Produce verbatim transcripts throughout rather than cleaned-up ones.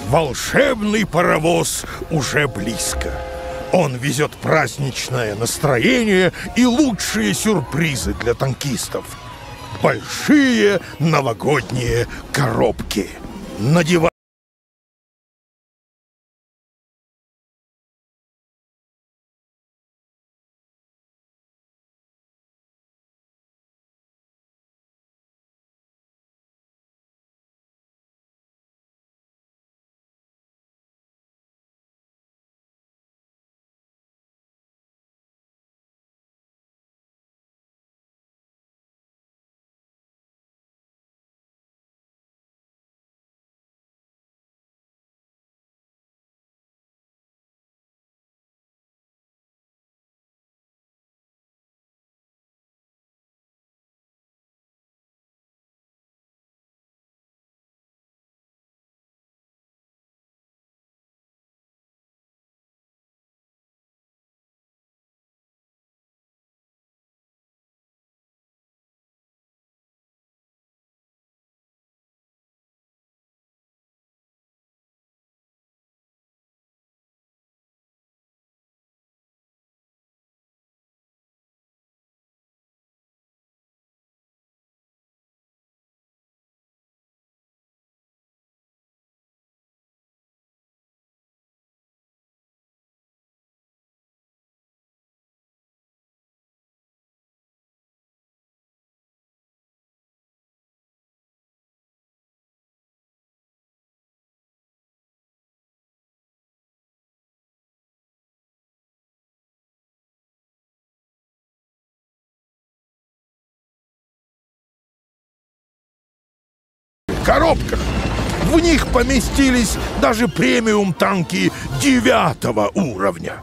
Волшебный паровоз уже близко. Он везет праздничное настроение и лучшие сюрпризы для танкистов. Большие новогодние коробки. Надевай. Коробках. В них поместились даже премиум-танки девятого уровня.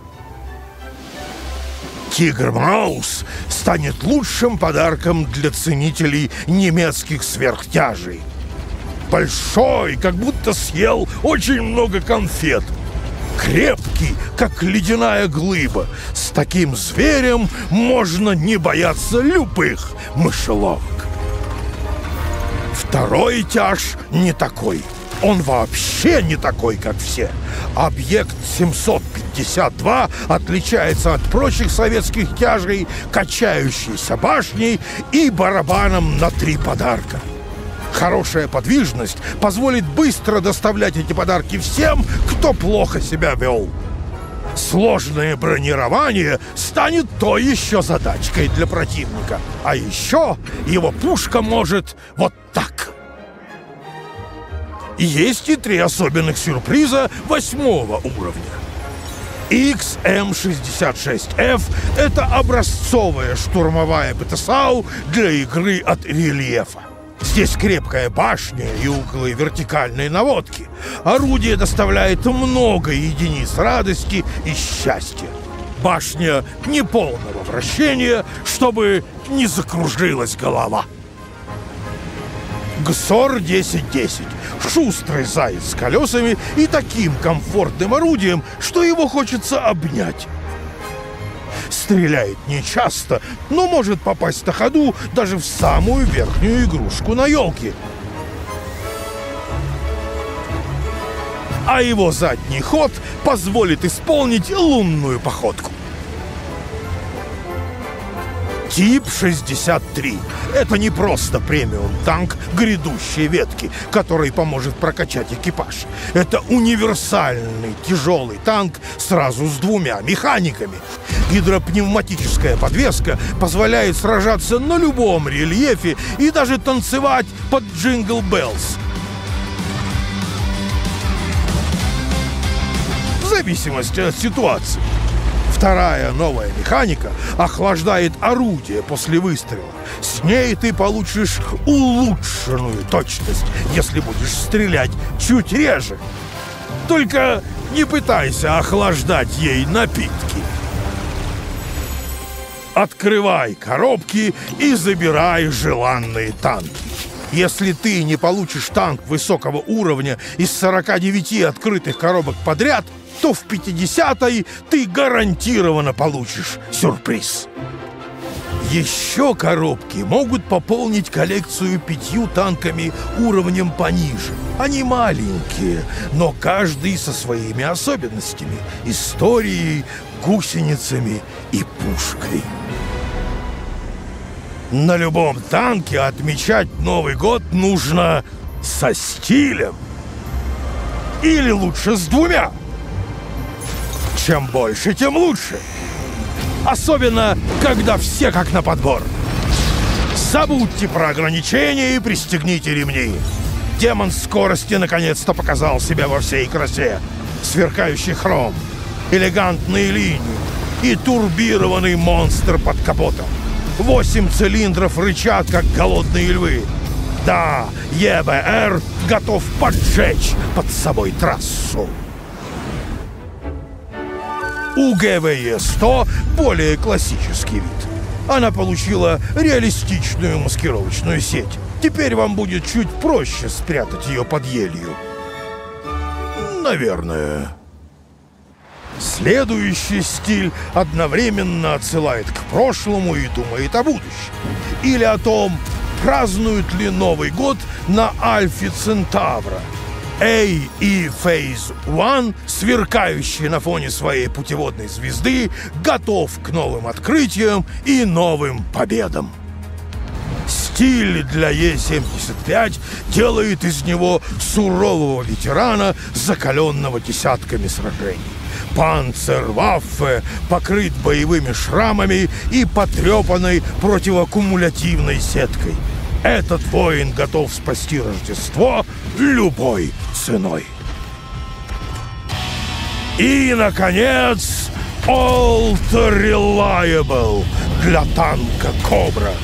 Тигр Маус станет лучшим подарком для ценителей немецких сверхтяжей. Большой, как будто съел очень много конфет. Крепкий, как ледяная глыба. С таким зверем можно не бояться любых мышеловок. Второй тяж не такой. Он вообще не такой, как все. Объект семьсот пятьдесят два отличается от прочих советских тяжей качающейся башней и барабаном на три подарка. Хорошая подвижность позволит быстро доставлять эти подарки всем, кто плохо себя вел. Сложное бронирование станет той еще задачкой для противника. А еще его пушка может вот так. Есть и три особенных сюрприза восьмого уровня. икс эм шестьдесят шесть эф – это образцовая штурмовая ПТСАУ для игры от рельефа. Здесь крепкая башня и углы вертикальной наводки. Орудие доставляет много единиц радости и счастья. Башня неполного вращения, чтобы не закружилась голова. ГСОР десять десять – шустрый заяц с колесами и таким комфортным орудием, что его хочется обнять. Стреляет нечасто, но может попасть на ходу даже в самую верхнюю игрушку на елке. А его задний ход позволит исполнить лунную походку. Тип шестьдесят три – это не просто премиум-танк грядущей ветки, который поможет прокачать экипаж. Это универсальный тяжелый танк сразу с двумя механиками. Гидропневматическая подвеска позволяет сражаться на любом рельефе и даже танцевать под Jingle Bells. В зависимости от ситуации. Вторая новая механика охлаждает орудие после выстрела. С ней ты получишь улучшенную точность, если будешь стрелять чуть реже. Только не пытайся охлаждать ей напитки. Открывай коробки и забирай желанные танки. Если ты не получишь танк высокого уровня из сорока девяти открытых коробок подряд, то в пятидесятой ты гарантированно получишь сюрприз. Еще коробки могут пополнить коллекцию пятью танками уровнем пониже. Они маленькие, но каждый со своими особенностями, историей, гусеницами и пушкой. На любом танке отмечать Новый год нужно со стилем. Или лучше с двумя. Чем больше, тем лучше. Особенно, когда все как на подбор. Забудьте про ограничения и пристегните ремни. Демон скорости наконец-то показал себя во всей красе. Сверкающий хром, элегантные линии и турбированный монстр под капотом. Восемь цилиндров рычат, как голодные львы. Да, е бэ эр готов поджечь под собой трассу. У гэ вэ е сто более классический вид. Она получила реалистичную маскировочную сеть. Теперь вам будет чуть проще спрятать ее под елью. Наверное. Следующий стиль одновременно отсылает к прошлому и думает о будущем. Или о том, празднуют ли Новый год на Альфе Центавра. эй и Phase один, сверкающий на фоне своей путеводной звезды, готов к новым открытиям и новым победам. Стиль для е семьдесят пять делает из него сурового ветерана, закаленного десятками сражений. Панцерваффе покрыт боевыми шрамами и потрепанной противокумулятивной сеткой. Этот воин готов спасти Рождество любой ценой. И, наконец, Ultra Reliable для танка Кобра.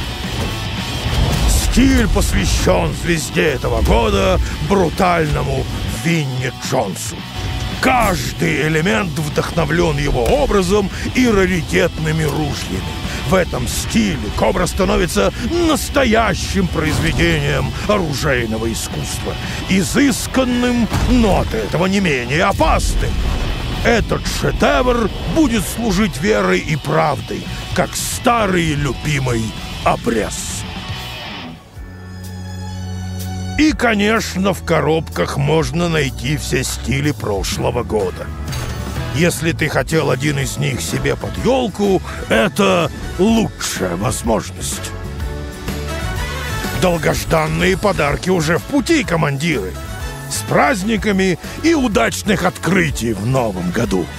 Стиль посвящен звезде этого года, брутальному Винни Джонсу. Каждый элемент вдохновлен его образом и раритетными ружьями. В этом стиле Кобра становится настоящим произведением оружейного искусства. Изысканным, но от этого не менее опасным. Этот шедевр будет служить верой и правдой, как старый любимый обрез. И, конечно, в коробках можно найти все стили прошлого года. Если ты хотел один из них себе под елку, это лучшая возможность. Долгожданные подарки уже в пути, командиры. С праздниками и удачных открытий в новом году!